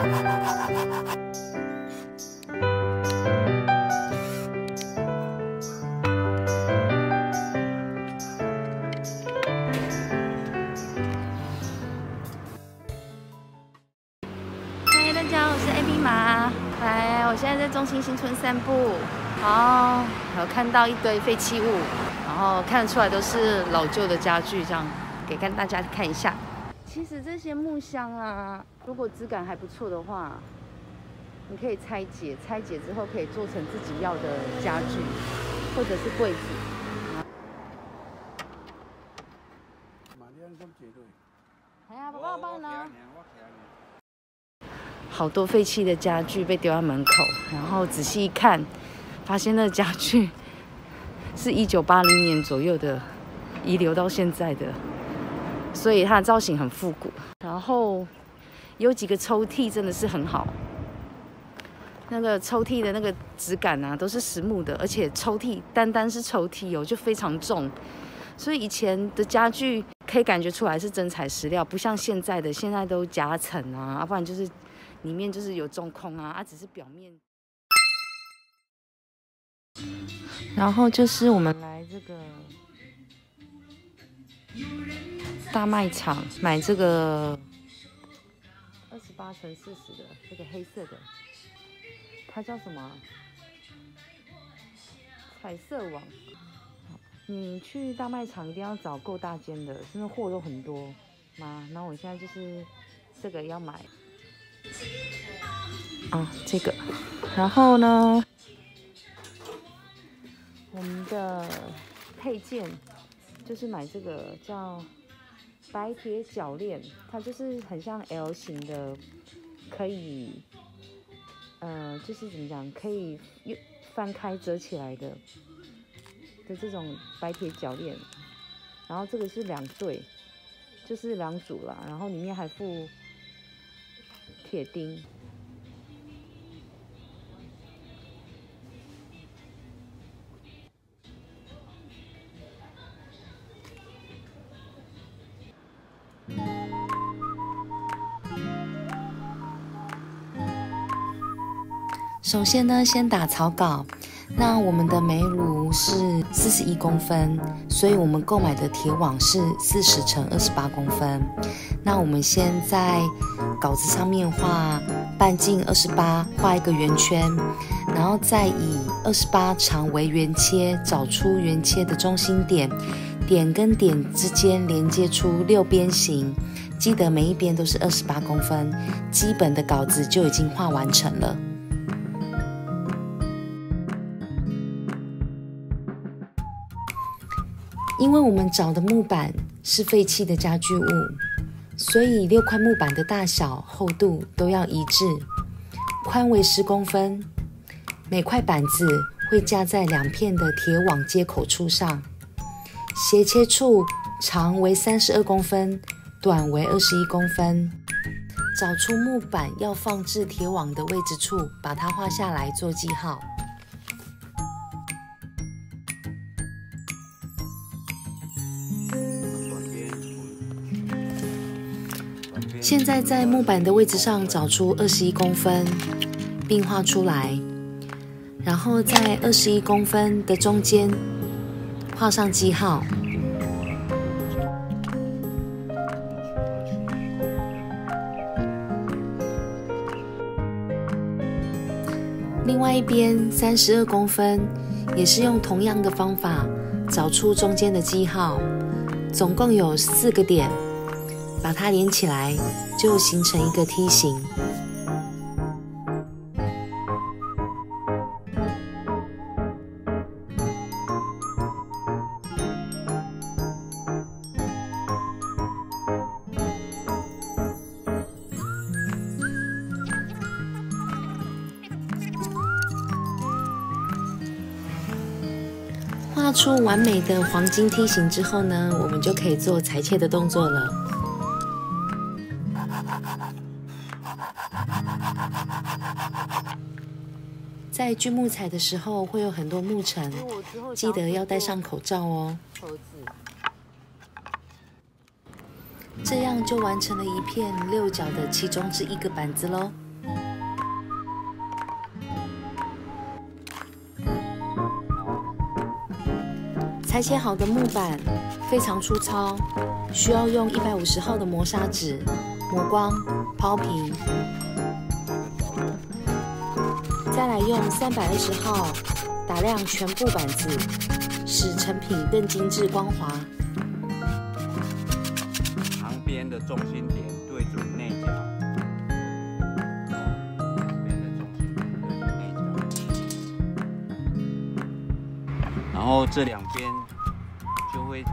嗨，大家好，我是 AB 马。来，我现在在中心新村散步，有看到一堆废弃物，然后看得出来都是老旧的家具，这样给大家看一下。其实这些木箱啊，如果质感还不错的话，你可以拆解，拆解之后可以做成自己要的家具，或者是柜子。哎呀，爸爸帮呢？好多废弃的家具被丢在门口，然后仔细一看，发现那家具是1980年左右的，遗留到现在的，所以它的造型很复古。然后有几个抽屉真的是很好，那个抽屉的那个质感啊，都是实木的，而且抽屉单是抽屉就非常重，所以以前的家具可以感觉出来是真材实料，不像现在的，现在都夹层啊，不然就是里面就是有中空啊，只是表面。然后就是我们来这个大卖场买这个28×40的这个黑色的，它叫什么啊？彩色网。你去大卖场一定要找够大间的，真的货都很多嘛。然后我现在就是这个要买，这个。然后呢，我们的配件就是买这个叫白铁铰链，它就是很像 L 型的，可以，就是怎么讲，可以翻开折起来的这种白铁铰链。然后这个是2对，就是2组啦，然后里面还附铁钉。首先呢，先打草稿。那我们的煤炉是41公分，所以我们购买的铁网是40×28公分。那我们先在稿子上面画半径28，画一个圆圈，然后再以28长为圆切，找出圆切的中心点，点跟点之间连接出6边形。记得每一边都是28公分，基本的稿子就已经画完成了。因为我们找的木板是废弃的家具物，所以6块木板的大小、厚度都要一致，宽为10公分。每块板子会架在2片的铁网接口处上，斜切处长为32公分，短为21公分。找出木板要放置铁网的位置处，把它画下来做记号。现在在木板的位置上找出21公分，并画出来，然后在21公分的中间画上记号。另外一边32公分，也是用同样的方法找出中间的记号，总共有4个点。把它连起来，就形成一个梯形。画出完美的黄金梯形之后呢，我们就可以做裁切的动作了。在锯木材的时候会有很多木尘，记得要戴上口罩哦。这样就完成了一片6角的其中之一个板子咯。 裁切好的木板非常粗糙，需要用150号的磨砂纸磨光、抛平，再来用320号打亮全部板子，使成品更精致光滑。 旁边的中心点对准内角，旁边的中心点对准内角，然后这两边就会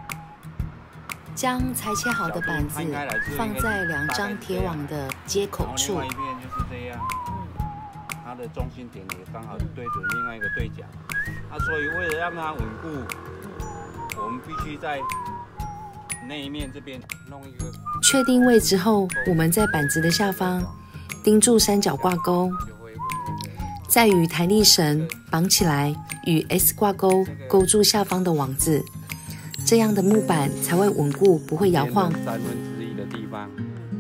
将裁切好的板子放在2张铁网的接口处。 另外一边就是这样，它的中心点也刚好对准另外一个对角。所以为了让它稳固，我们必须在内面这边弄一个。 确定位置后，我们在板子的下方钉住3角挂钩，再与弹力绳绑起来，与 S 挂钩勾住下方的网子，这样的木板才会稳固，不会摇晃。 1/3的地方，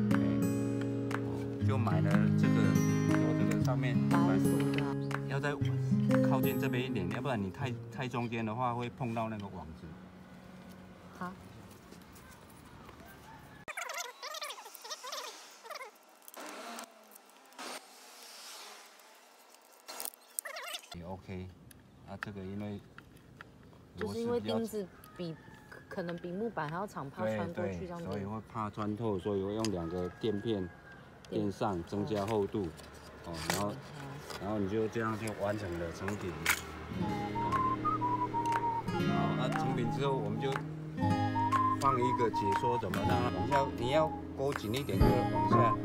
就买了这个上面要再靠近这边一点，要不然你太中间的话会碰到那个网子。 好。 也 OK， 这个因为就是因为钉子可能比木板还要长，怕穿过去这样子， 所以会怕穿透，所以会用2个垫片垫上，增加厚度。然后你就这样就完成了成品。好，成品之后我们就放一个解说，怎么让它往下，你要勾紧一点就往下。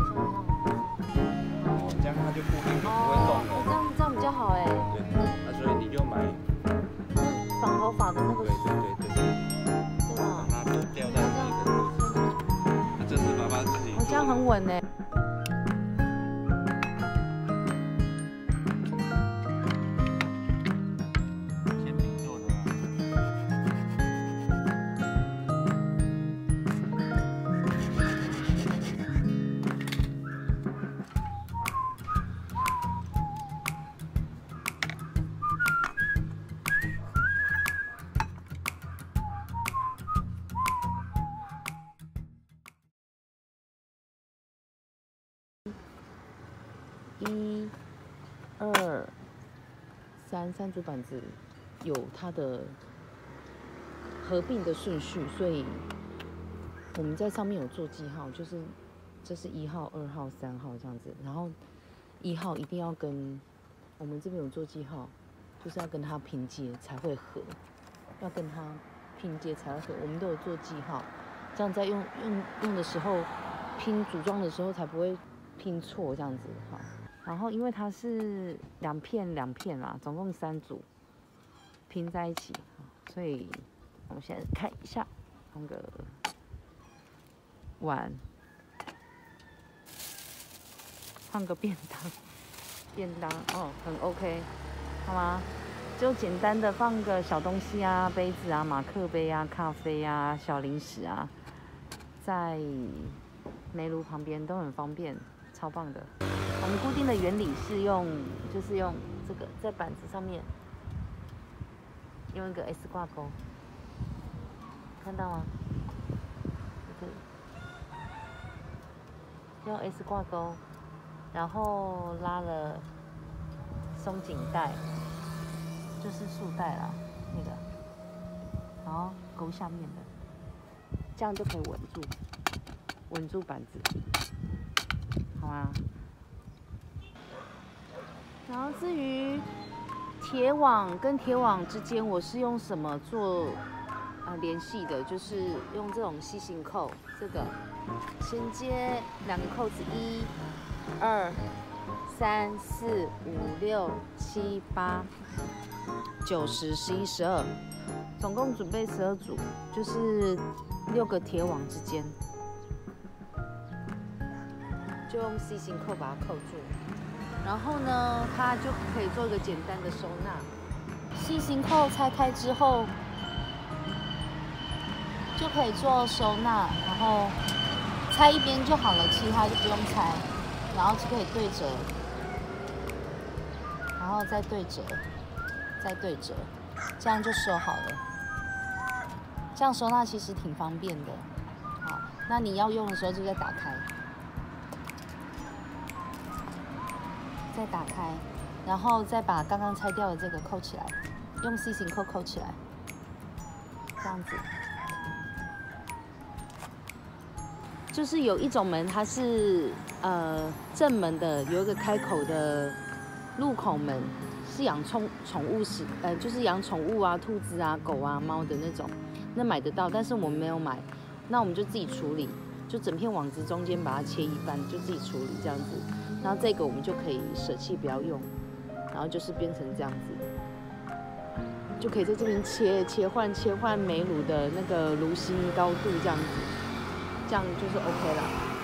这样它就固定，就不会动了。 这样比较好哎。 对，所以你就买绑头发的那个。 对吧？让它吊在这个位置。这是爸爸自己。 这样很稳哎。1、2、3组板子有它的合并的顺序，所以我们在上面有做记号，就是这是1号、2号、3号这样子，然后1号一定要跟我们这边有做记号，就是要跟它拼接才会合，要跟它拼接才会合，我们都有做记号，这样在用的时候组装的时候才不会拼错这样子哈。然后因为它是2片啦，总共3组拼在一起，所以我们现在看一下，放个碗，放个便当哦，很 OK， 好吗？就简单的放个小东西啊，杯子啊、马克杯啊、咖啡啊、小零食啊，在煤炉旁边都很方便，超棒的。我们固定的原理是就是用这个在板子上面用一个 S 挂钩，看到吗？用 S 挂钩，然后拉了松紧带，就是束带啦，那个，然后勾下面的，这样就可以稳住板子，好吗？然后至于铁网跟铁网之间，我是用什么做联系的？就是用这种细型扣，这个衔接2个扣子，1、2、3、4、5、6、7、8、9、10、11、12，总共准备12组，就是6个铁网之间，就用细型扣把它扣住。然后呢，它就可以做一个简单的收纳。细型扣拆开之后，就可以做收纳，然后拆一边就好了，其他就不用拆。然后就可以对折，然后再对折，再对折，这样就收好了。 这样收纳其实挺方便的。好，那你要用的时候就再打开，再打开，然后再把刚刚拆掉的这个扣起来，用 C 型扣起来，这样子。就是有一种门，它是正门的，有一个开口的入口门，是养宠物就是养宠物啊，兔子啊、狗啊、猫的那种，那买得到，但是我们没有买，那我们就自己处理，就整片网子中间把它切一半，就自己处理这样子。然后这个我们就可以舍弃不要用，然后就是变成这样子，就可以在这边切换煤炉的那个炉心高度这样子。这样就是 OK 了。